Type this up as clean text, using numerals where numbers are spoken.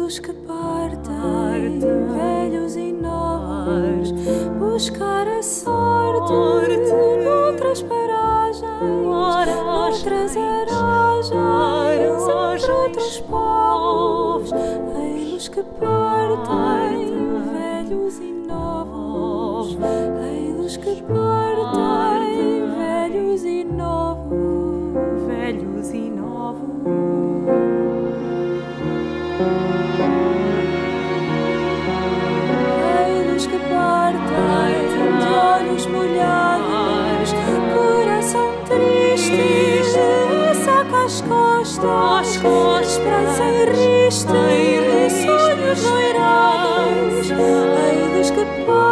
dos que partem, velhos e novos, buscar a sorte noutras paragens, noutras aragens, entre outros povos. Ei-los que partem, velhos e novos, ei-los que partem, velhos e novos, velhos e novos. Ei-los que partem, de olhos molhados, coração triste, ressaca às costas, esperança em rista, sonhos doirados. Ei-los que partem,